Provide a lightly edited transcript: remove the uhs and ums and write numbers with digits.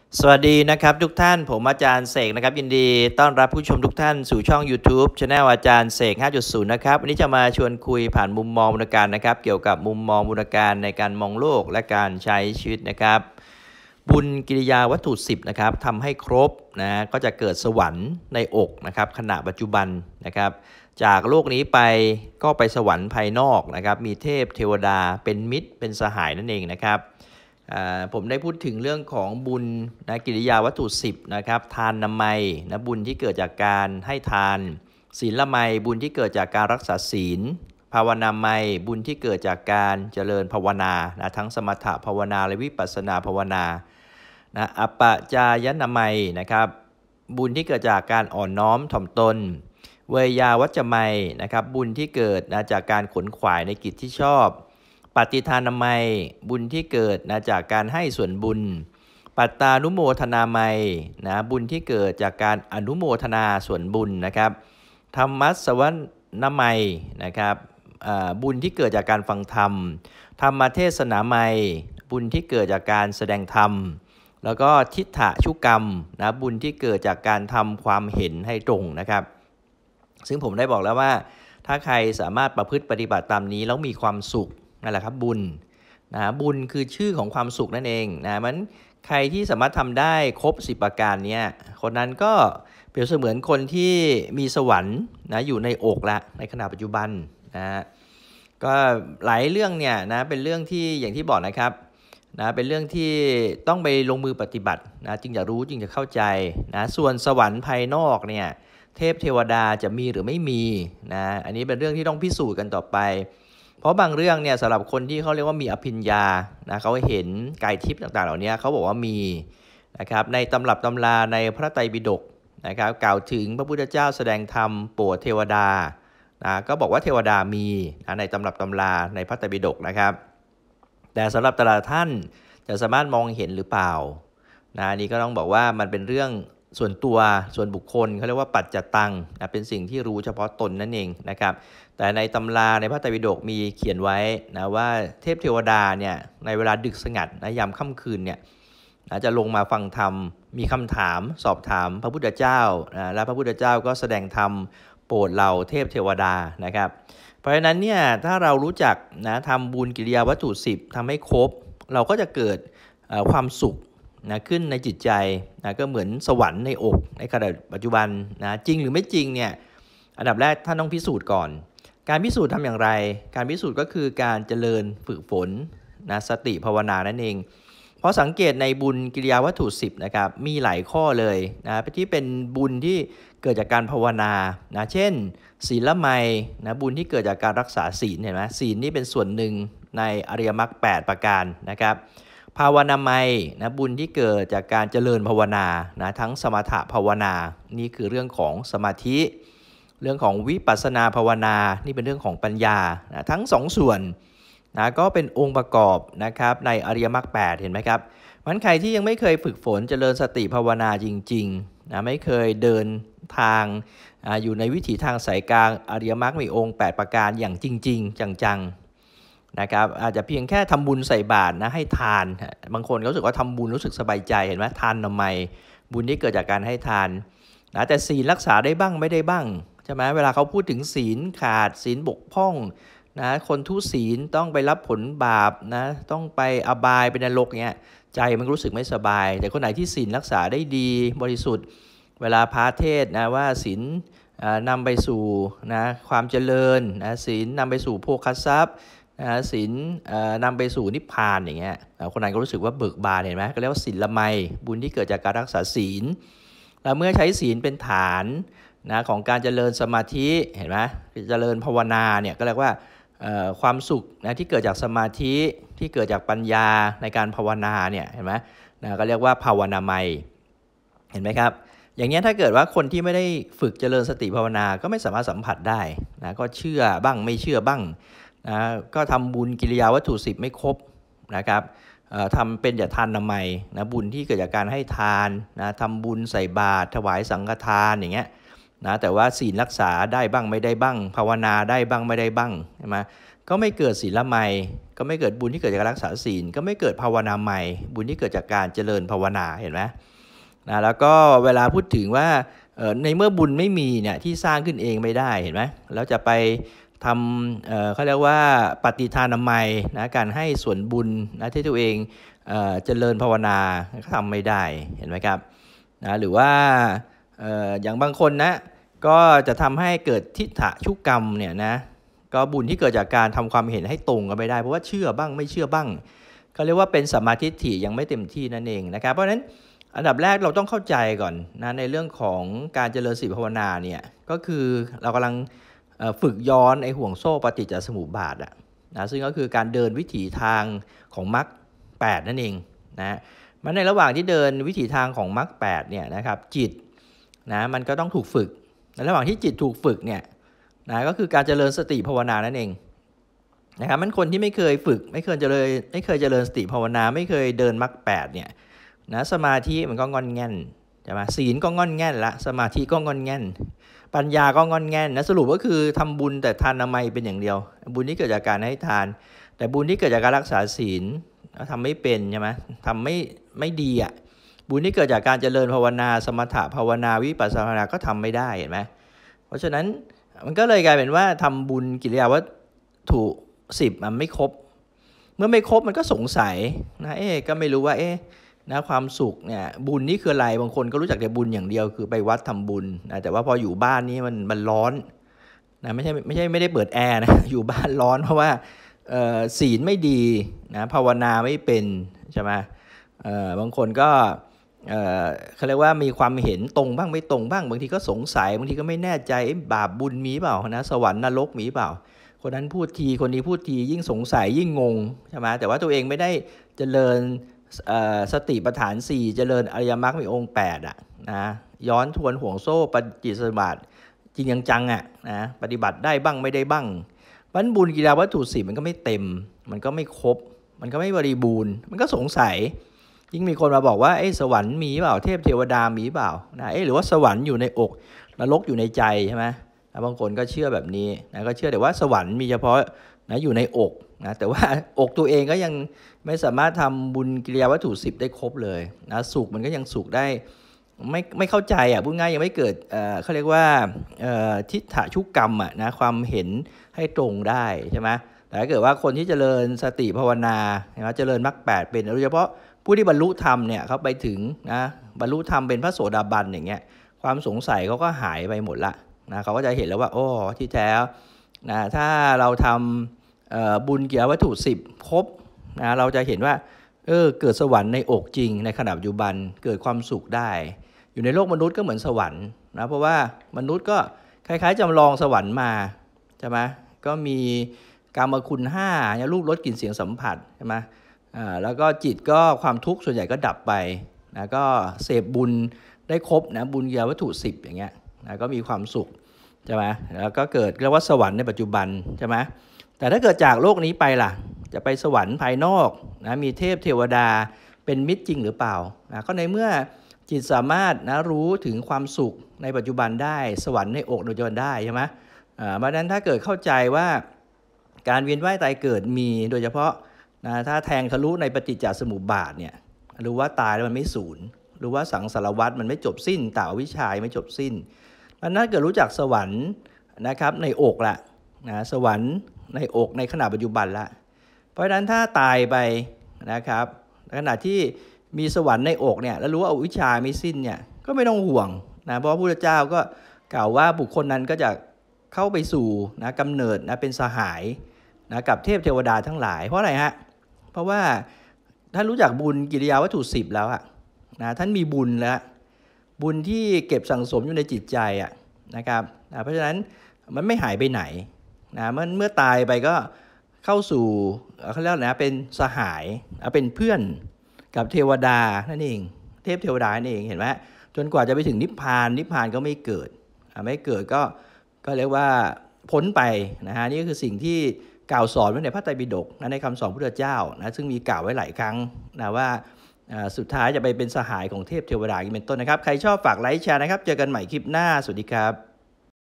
สวัสดีนะครับทุกท่านผมอาจารย์เสกนะครับยินดีต้อนรับผู้ชมทุกท่านสู่ช่อง YouTube Channel อาจารย์เสก 5.0 นะครับวันนี้จะมาชวนคุยผ่านมุมมองบูรณาการนะครับเกี่ยวกับมุมมองบูรณาการในการมองโลกและการใช้ชีวิตนะครับบุญกิริยาวัตถุ10นะครับทำให้ครบนะก็จะเกิดสวรรค์ในอกนะครับขณะปัจจุบันนะครับจากโลกนี้ไปก็ไปสวรรค์ภายนอกนะครับมีเทพเทวดาเป็นมิตรเป็นสหายนั่นเองนะครับผมได้พูดถึงเรื่องของบุญนะกิริยาวัตถุ10นะครับทานนามัยนะบุญที่เกิดจากการให้ทานศีลละไมบุญที่เกิดจากการรักษาศีลภาวนาไมบุญที่เกิดจากการเจริญภาวนานะทั้งสมถะภาวนาและวิปัสสนาภาวนานะอัปปจายนามัยนะครับบุญที่เกิดจากการอ่อนน้อมถ่อมตนเวยาวัจจะไมนะครับบุญที่เกิดนะจากการขนขวายในกิจที่ชอบปฏิทานามัยบุญที่เกิดนะจากการให้ส่วนบุญปัตตานุโมทนาไมนะบุญที่เกิดจากการอนุโมทนาส่วนบุญนะครับธรรมัสสวนามัยนะครับบุญที่เกิดจากการฟังธรรมธรรมเทศนาไมบุญที่เกิดจากการแสดงธรรมแล้วก็ทิฏฐชุกรรมนะบุญที่เกิดจากการทำความเห็นให้ตรงนะครับซึ่งผมได้บอกแล้วว่าถ้าใครสามารถประพฤติปฏิบัติตามนี้แล้วมีความสุขนั่นแหละครับบุญนะบุญคือชื่อของความสุขนั่นเองนะมันใครที่สามารถทำได้ครบ10ประการนี้คนนั้นก็เปรียบเสมือนคนที่มีสวรรค์นะอยู่ในอกละในขณะปัจจุบันนะก็หลายเรื่องเนี่ยนะเป็นเรื่องที่อย่างที่บอกนะครับนะเป็นเรื่องที่ต้องไปลงมือปฏิบัตินะจึงจะรู้จึงจะเข้าใจนะส่วนสวรรค์ภายนอกเนี่ยเทพเทวดาจะมีหรือไม่มีนะอันนี้เป็นเรื่องที่ต้องพิสูจน์กันต่อไปเพราะบางเรื่องเนี่ยสำหรับคนที่เขาเรียกว่ามีอภิญญานะเขาเห็นกายทิพย์ต่างๆเหล่านี้เขาบอกว่ามีนะครับในตำรับตำราในพระไตรปิฎกนะครับกล่าวถึงพระพุทธเจ้าแสดงธรรมโปรดเทวดานะก็บอกว่าเทวดามีนะในตำรับตำราในพระไตรปิฎกนะครับแต่สำหรับแต่ละท่านจะสามารถมองเห็นหรือเปล่านะนี่ก็ต้องบอกว่ามันเป็นเรื่องส่วนตัวส่วนบุคคลเขาเรียกว่าปัจจตังนะเป็นสิ่งที่รู้เฉพาะตนนั่นเองนะครับแต่ในตำราในพระไตรปิฎกมีเขียนไว้นะว่าเทพเทวดาเนี่ยในเวลาดึกสงัดนะยามค่ำคืนเนี่ยจะลงมาฟังธรรมมีคำถามสอบถามพระพุทธเจ้านะและพระพุทธเจ้าก็แสดงธรรมโปรดเหล่าเทพเทวดานะครับเพราะฉะนั้นเนี่ยถ้าเรารู้จักนะทำบุญกิริยาวัตถุ10ทำให้ครบเราก็จะเกิดความสุขนะขึ้นในจิตใจนะก็เหมือนสวรรค์ในอกในขณะปัจจุบันนะจริงหรือไม่จริงเนี่ยอันดับแรกท่านต้องพิสูจน์ก่อนการพิสูจน์ทำอย่างไรการพิสูจน์ก็คือการเจริญฝึกฝนนะสติภาวนานั่นเองเพราะสังเกตในบุญกิริยาวัตถุ10นะครับมีหลายข้อเลยนะที่เป็นบุญที่เกิดจากการภาวนานะเช่นศีลละไมนะบุญที่เกิดจากการรักษาศีลเห็นไหมศีลนี่เป็นส่วนหนึ่งในอริยมรรค8ประการนะครับภาวนาไมนะบุญที่เกิดจากการเจริญภาวนานะทั้งสมถะภาวนานี่คือเรื่องของสมาธิเรื่องของวิปัสสนาภาวนานี่เป็นเรื่องของปัญญานะทั้ง2 ส่วนนะก็เป็นองค์ประกอบนะครับในอริยมรรค8เห็นไหมครับมันใครที่ยังไม่เคยฝึกฝนเจริญสติภาวนาจริงๆนะไม่เคยเดินทางอยู่ในวิถีทางสายกลางอริยมรรคมีองค์8ประการอย่างจริงๆจังๆนะครับอาจจะเพียงแค่ทำบุญใส่บาตรนะให้ทานบางคนก็รู้สึกว่าทำบุญรู้สึกสบายใจเห็นไหมทานทำไมบุญที่เกิดจากการให้ทานนะแต่ศีลรักษาได้บ้างไม่ได้บ้างใช่ไหมเวลาเขาพูดถึงศีลขาดศีลบกพร่องนะคนทุศีลต้องไปรับผลบาปนะต้องไปอบายเป็นนรกเงี้ยใจมันรู้สึกไม่สบายแต่คนไหนที่ศีลรักษาได้ดีบริสุทธิ์เวลาพระเทศนะว่าศีลนำไปสู่นะความเจริญนะศีลนำไปสู่โภคทรัพย์ศีลนำไปสู่นิพพานอย่างเงี้ยคนนั้นก็รู้สึกว่าเบิกบานเห็นไหมก็เรียกว่าศีลละไมบุญที่เกิดจากการรักษาศีลแล้วเมื่อใช้ศีลเป็นฐานนะของการเจริญสมาธิเห็นไหมเจริญภาวนาเนี่ยก็เรียกว่าความสุขนะที่เกิดจากสมาธิที่เกิดจากปัญญาในการภาวนาเนี่ยเห็นไหมนะก็เรียกว่าภาวนาไมเห็นไหมครับอย่างนี้ถ้าเกิดว่าคนที่ไม่ได้ฝึกเจริญสติภาวนาก็ไม่สามารถสัมผัสได้นะก็เชื่อบ้างไม่เชื่อบ้างนะก็ทำบุญกิริยาวัตถุ10ไม่ครบนะครับทำเป็นทานนามัยนะบุญที่เกิดจากการให้ทานนะทำบุญใส่บาตรถวายสังฆทานอย่างเงี้ยนะแต่ว่าศีลรักษาได้บ้างไม่ได้บ้างภาวนาได้บ้างไม่ได้บ้างใช่ไหมก็ไม่เกิดศีลไมยก็ไม่เกิดบุญที่เกิดจากการรักษาศีลก็ไม่เกิดภาวนาไมยบุญที่เกิดจากการเจริญภาวนาเห็นไหมนะแล้วก็เวลาพูดถึงว่าในเมื่อบุญไม่มีเนี่ยที่สร้างขึ้นเองไม่ได้เห็นไหมแล้วจะไปทำเขาเรียกว่าปฏิทานามัยนะการให้ส่วนบุญนะที่ตัวเองเจริญภาวนาก็ทำไม่ได้เห็นไหมครับนะหรือว่าอย่างบางคนนะก็จะทำให้เกิดทิฏฐชุกรรมเนี่ยนะก็บุญที่เกิดจากการทำความเห็นให้ตรงกันไม่ได้เพราะว่าเชื่อบ้างไม่เชื่อบ้างก็เรียกว่าเป็นสัมมาทิฏฐิยังไม่เต็มที่นั่นเองนะครับเพราะฉะนั้นอันดับแรกเราต้องเข้าใจก่อนนะในเรื่องของการเจริญศีลภาวนาเนี่ยก็คือเรากำลังฝึกย้อนไอ้ห่วงโซ่ปฏิจจสมุปบาทนะซึ่งก็คือการเดินวิถีทางของมรรค8นั่นเองนะมันในระหว่างที่เดินวิถีทางของมรรค8เนี่ยนะครับจิตนะมันก็ต้องถูกฝึกในระหว่างที่จิตถูกฝึกเนี่ยนะก็คือการเจริญสติภาวนานั่นเองนะครับมันคนที่ไม่เคยฝึกไม่เคยเจริญสติภาวนาไม่เคยเดินมรรค8เนี่ยนะสมาธิมันก็งอนแง่นใช่ไหมศีลก็งอนแง่นละสมาธิก็งอนแง่นปัญญาก็งอนแง่นนะสรุปก็คือทำบุญแต่ทานนามัยเป็นอย่างเดียวบุญที่เกิดจากการให้ทานแต่บุญที่เกิดจากการรักษาศีลทำไม่เป็นใช่ไหมทำไม่ดีอ่ะบุญที่เกิดจากการเจริญภาวนาสมถะภาวนาวิปัสสนาภาวนาก็ทำไม่ได้เห็นไหมเพราะฉะนั้นมันก็เลยกลายเป็นว่าทำบุญกิริยาวัตถุ10มันไม่ครบเมื่อไม่ครบมันก็สงสัยนะก็ไม่รู้ว่านะความสุขเนี่ยบุญนี่คืออะไรบางคนก็รู้จักแต่บุญอย่างเดียวคือไปวัดทำบุญนะแต่ว่าพออยู่บ้านนี่มันร้อนนะไม่ได้เปิดแอร์นะอยู่บ้านร้อนเพราะว่าศีลไม่ดีนะภาวนาไม่เป็นใช่ไหมบางคนก็เขาเรียกว่ามีความเห็นตรงบ้างไม่ตรงบ้างบางทีก็สงสัยบางทีก็ไม่แน่ใจบาปบุญมีเปล่านะสวรรค์นรกมีเปล่าคนนั้นพูดทีคนนี้พูดทียิ่งสงสัยยิ่งงงใช่ไหมแต่ว่าตัวเองไม่ได้เจริญสติปัฏฐาน4เจริญอริยมรรคมีองค์8นะย้อนทวนห่วงโซ่ปฏิจจสมุปบาทจริงจังนะปฏิบัติได้บ้างไม่ได้บ้างวันบุญกิริยาวัตถุ10มันก็ไม่เต็มมันก็ไม่ครบมันก็ไม่บริบูรณ์มันก็สงสัยยิ่งมีคนมาบอกว่าสวรรค์มีเปล่าเทพเทวดามีเปล่านะหรือว่าสวรรค์อยู่ในอกนรกอยู่ในใจใช่ไหมบางคนก็เชื่อแบบนี้นะก็เชื่อแต่ว่าสวรรค์มีเฉพาะนะอยู่ในอกนะแต่ว่าอกตัวเองก็ยังไม่สามารถทำบุญกิริยาวัตถุ10ได้ครบเลยนะสุขมันก็ยังสุขได้ไม่เข้าใจพูดง่ายยังไม่เกิดเขาเรียกว่าทิฏฐชุกกรรมนะความเห็นให้ตรงได้ใช่ไหมแต่ถ้าเกิดว่าคนที่เจริญสติภาวนาเจริญมรรค8เป็นโดยเฉพาะผู้ที่บรรลุธรรมเนี่ยเขาไปถึงนะบรรลุธรรมเป็นพระโสดาบันอย่างเงี้ยความสงสัยเขาก็หายไปหมดละนะเขาก็จะเห็นแล้วว่าที่แท้นะถ้าเราทำบุญกิริยาวัตถุ10ครบนะเราจะเห็นว่าเกิดสวรรค์ในอกจริงในขณะปัจจุบันเกิดความสุขได้อยู่ในโลกมนุษย์ก็เหมือนสวรรค์นะเพราะว่ามนุษย์ก็คล้ายๆจำลองสวรรค์มาใช่ไหมก็มีกามคุณ5เนี่ยรูปรสกลิ่นเสียงสัมผัสใช่ไหมแล้วก็จิตก็ความทุกข์ส่วนใหญ่ก็ดับไปนะก็เสพบุญได้ครบนะบุญกิริยาวัตถุ10อย่างเงี้ยนะก็มีความสุขใช่ไหมแล้วก็เกิดเรียกว่าสวรรค์ในปัจจุบันใช่ไหมแต่ถ้าเกิดจากโลกนี้ไปล่ะจะไปสวรรค์ภายนอกนะมีเทพเทวดาเป็นมิตรจริงหรือเปล่านะก็ในเมื่อจิตสามารถนะรู้ถึงความสุขในปัจจุบันได้สวรรค์ในอกในปัจจุบันได้ใช่ไหมเพราะฉะนั้นถ้าเกิดเข้าใจว่าการเวียนว่ายตายเกิดมีโดยเฉพาะนะถ้าแทงทะลุในปฏิจจสมุปบาทเนี่ยรู้ว่าตายแล้วมันไม่สูญรู้ว่าสังสารวัฏมันไม่จบสิ้นต่อวิชาไม่จบสิ้นมันน่าเกิดรู้จักสวรรค์นะครับในอกละนะสวรรค์ในอกในขณะปัจจุบันละเพราะฉะนั้นถ้าตายไปนะครับขณะที่มีสวรรค์ในอกเนี่ยแล้วรู้ว่าอวิชชาไม่สิ้นเนี่ยก็ไม่ต้องห่วงนะเพราะพระพุทธเจ้าก็กล่าวว่าบุคคลนั้นก็จะเข้าไปสู่นะกำเนิดนะเป็นสหายนะกับเทพเทวดาทั้งหลายเพราะอะไรฮะเพราะว่าท่านรู้จักบุญกิริยาวัตถุ10แล้วนะท่านมีบุญแล้วบุญที่เก็บสั่งสมอยู่ในจิตใจนะครับเพราะฉะนั้นมันไม่หายไปไหนนะเมื่อตายไปก็เข้าสู่เขาเรียกนะเป็นสหายเป็นเพื่อนกับเทวดานั่นเองเทพเทวดานั่นเองเห็นไหมจนกว่าจะไปถึงนิพพานก็ไม่เกิดก็เรียกว่าพ้นไปนะฮะนี่ก็คือสิ่งที่กล่าวสอนไว้ในพระไตรปิฎกในคำสอนพระพุทธเจ้านะซึ่งมีกล่าวไว้หลายครั้งนะว่าสุดท้ายจะไปเป็นสหายของเทพเทวดาเป็นต้นนะครับใครชอบฝากไลค์แชร์นะครับเจอกันใหม่คลิปหน้าสวัสดีครับ